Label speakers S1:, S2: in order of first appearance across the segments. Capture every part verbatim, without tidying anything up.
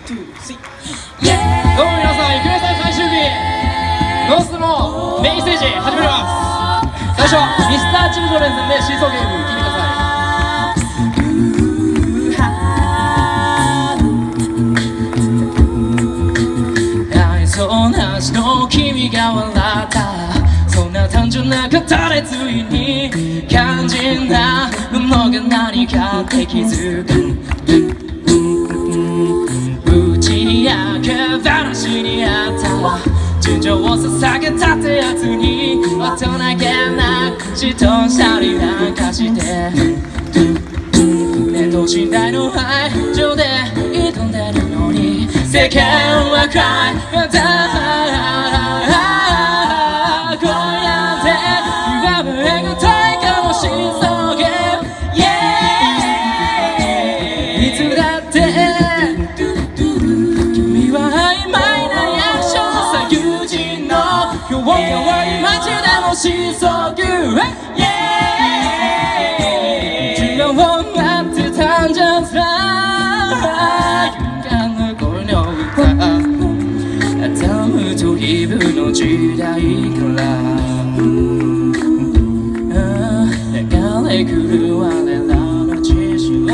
S1: ツー、スリー。どうも皆さん、いくら祭最終日ノースのメインステージ始まります。最初はミスターチルドレンズでシーソーゲーム聴いてください。愛想なしの君が笑ったそんな単純な語でついに肝心なものが何かって気づく打ち明け話にあった純情を捧げたってやつに大人げな口としたりなんかして等身大の愛情で挑んでるのに世間はクライまたこうやって今も描きたいかもしれないいつだって君は曖昧な役所のさ友人の今日変わり街でもしそぐ時間を待ってたんじゃさ勇敢な声の歌アダムとイブの時代から流れ来る我らの知識を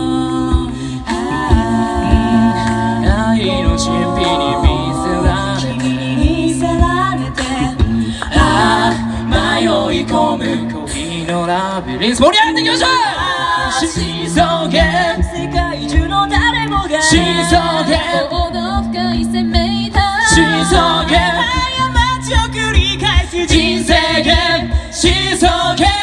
S1: 愛の神秘に見せられてああ迷い込む恋のラビリンス盛り上がっていきましょう。シーソーゲーム世界中の誰もがシーソーゲーム奥深い生命体シーソーゲーム過ちを繰り返す人生ゲームシーソーゲーム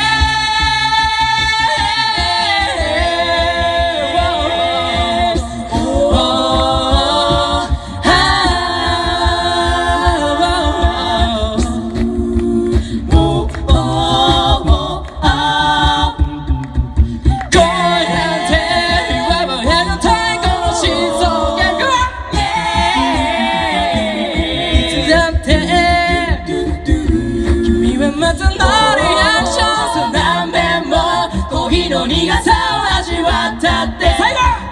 S1: またのリアクションさ何遍もコーヒーの苦さを味わったって最後